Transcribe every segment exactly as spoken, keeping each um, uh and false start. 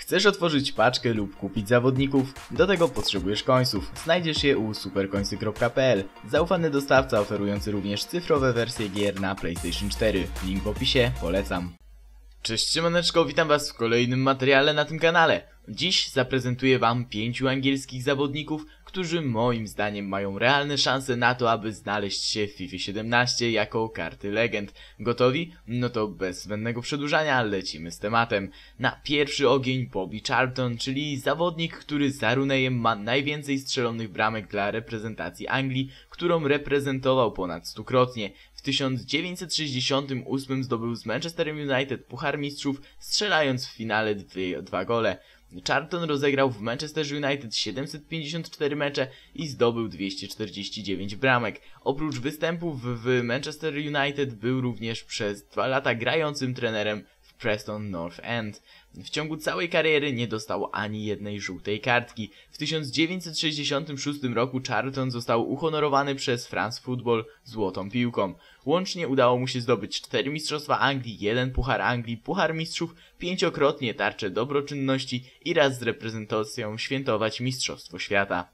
Chcesz otworzyć paczkę lub kupić zawodników? Do tego potrzebujesz końców. Znajdziesz je u superkońsy kropka p l. Zaufany dostawca oferujący również cyfrowe wersje gier na PlayStation cztery. Link w opisie, polecam. Cześć, siemaneczko, witam was w kolejnym materiale na tym kanale. Dziś zaprezentuję wam pięciu angielskich zawodników, którzy moim zdaniem mają realne szanse na to, aby znaleźć się w FIFA siedemnaście jako karty legend. Gotowi? No to bez zbędnego przedłużania lecimy z tematem. Na pierwszy ogień Bobby Charlton, czyli zawodnik, który za Runejem ma najwięcej strzelonych bramek dla reprezentacji Anglii, którą reprezentował ponad stukrotnie. W tysiąc dziewięćset sześćdziesiątym ósmym zdobył z Manchesterem United Puchar Mistrzów, strzelając w finale dwie, dwa gole. Charlton rozegrał w Manchester United siedemset pięćdziesiąt cztery mecze i zdobył dwieście czterdzieści dziewięć bramek. Oprócz występów w Manchester United był również przez dwa lata grającym trenerem w Preston North End. W ciągu całej kariery nie dostał ani jednej żółtej kartki. W tysiąc dziewięćset sześćdziesiątym szóstym roku Charlton został uhonorowany przez France Football złotą piłką. Łącznie udało mu się zdobyć cztery mistrzostwa Anglii, jeden Puchar Anglii, Puchar Mistrzów, pięciokrotnie tarczę dobroczynności i raz z reprezentacją świętować Mistrzostwo Świata.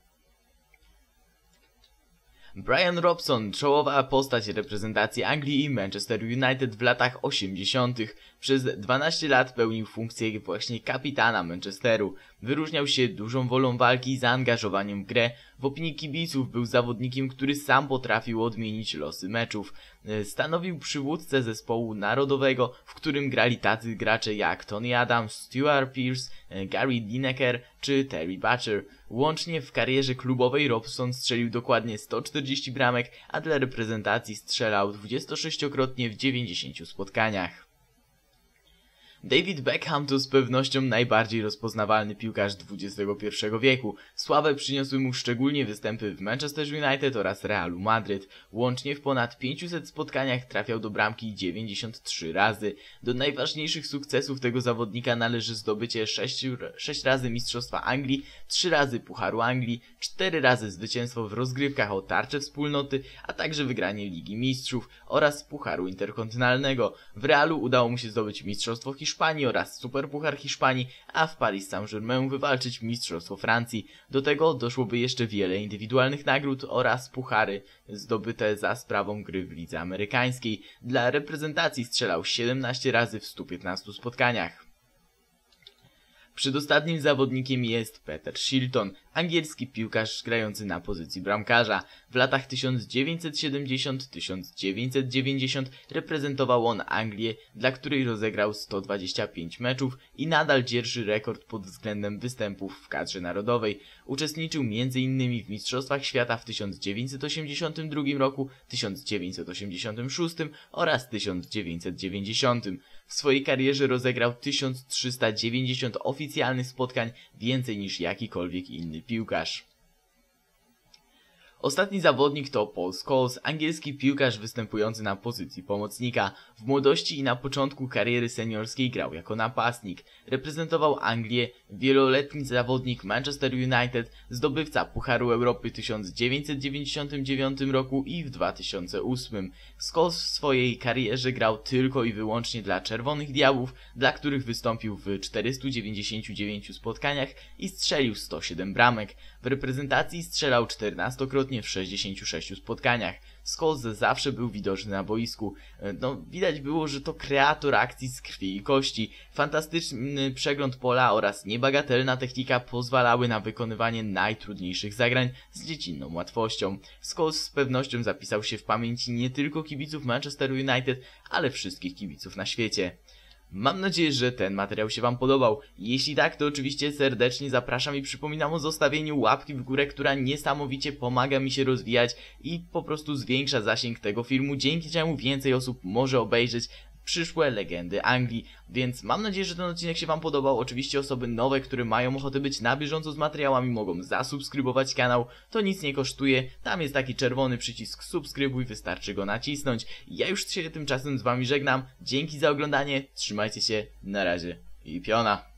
Brian Robson, czołowa postać reprezentacji Anglii i Manchester United w latach osiemdziesiątych. Przez dwanaście lat pełnił funkcję właśnie kapitana Manchesteru. Wyróżniał się dużą wolą walki i zaangażowaniem w grę. W opinii kibiców był zawodnikiem, który sam potrafił odmienić losy meczów. Stanowił przywódcę zespołu narodowego, w którym grali tacy gracze jak Tony Adams, Stuart Pearce, Gary Lineker czy Terry Butcher. Łącznie w karierze klubowej Robson strzelił dokładnie sto czterdzieści bramek, a dla reprezentacji strzelał dwudziestosześciokrotnie w dziewięćdziesięciu spotkaniach. David Beckham to z pewnością najbardziej rozpoznawalny piłkarz dwudziestego pierwszego wieku. Sławę przyniosły mu szczególnie występy w Manchester United oraz Realu Madryt. Łącznie w ponad pięciuset spotkaniach trafiał do bramki dziewięćdziesiąt trzy razy. Do najważniejszych sukcesów tego zawodnika należy zdobycie sześć razy Mistrzostwa Anglii, trzy razy Pucharu Anglii, cztery razy zwycięstwo w rozgrywkach o tarczę wspólnoty, a także wygranie Ligi Mistrzów oraz Pucharu Interkontynentalnego. W Realu udało mu się zdobyć Mistrzostwo Hiszpanii Hiszpanii oraz Superpuchar Hiszpanii, a w Paris Saint-Germain wywalczyć Mistrzostwo Francji. Do tego doszłoby jeszcze wiele indywidualnych nagród oraz puchary zdobyte za sprawą gry w lidze amerykańskiej. Dla reprezentacji strzelał siedemnaście razy w stu piętnastu spotkaniach. Przedostatnim zawodnikiem jest Peter Shilton, angielski piłkarz grający na pozycji bramkarza. W latach tysiąc dziewięćset siedemdziesiątym do tysiąc dziewięćset dziewięćdziesiątego reprezentował on Anglię, dla której rozegrał sto dwadzieścia pięć meczów i nadal dzierży rekord pod względem występów w kadrze narodowej. Uczestniczył między innymi w Mistrzostwach Świata w tysiąc dziewięćset osiemdziesiątym drugim roku, tysiąc dziewięćset osiemdziesiątym szóstym oraz tysiąc dziewięćset dziewięćdziesiątym. W swojej karierze rozegrał tysiąc trzysta dziewięćdziesiąt oficjalnych spotkań, więcej niż jakikolwiek inny piłkarz. Ostatni zawodnik to Paul Scholes, angielski piłkarz występujący na pozycji pomocnika. W młodości i na początku kariery seniorskiej grał jako napastnik. Reprezentował Anglię, wieloletni zawodnik Manchester United, zdobywca Pucharu Europy w tysiąc dziewięćset dziewięćdziesiątym dziewiątym roku i w dwa tysiące ósmym. Scholes w swojej karierze grał tylko i wyłącznie dla Czerwonych Diabłów, dla których wystąpił w czterystu dziewięćdziesięciu dziewięciu spotkaniach i strzelił sto siedem bramek. W reprezentacji strzelał czternastokrotnie w sześćdziesięciu sześciu spotkaniach. Scholes zawsze był widoczny na boisku. No, widać było, że to kreator akcji z krwi i kości. Fantastyczny przegląd pola oraz niebagatelna technika pozwalały na wykonywanie najtrudniejszych zagrań z dziecinną łatwością. Scholes z pewnością zapisał się w pamięci nie tylko kibiców Manchester United, ale wszystkich kibiców na świecie. Mam nadzieję, że ten materiał się wam podobał. Jeśli tak, to oczywiście serdecznie zapraszam i przypominam o zostawieniu łapki w górę, która niesamowicie pomaga mi się rozwijać i po prostu zwiększa zasięg tego filmu, dzięki czemu więcej osób może obejrzeć przyszłe legendy Anglii. Więc mam nadzieję, że ten odcinek się wam podobał. Oczywiście osoby nowe, które mają ochotę być na bieżąco z materiałami, mogą zasubskrybować kanał. To nic nie kosztuje. Tam jest taki czerwony przycisk subskrybuj, wystarczy go nacisnąć. Ja już się tymczasem z wami żegnam. Dzięki za oglądanie. Trzymajcie się. Na razie. I piona.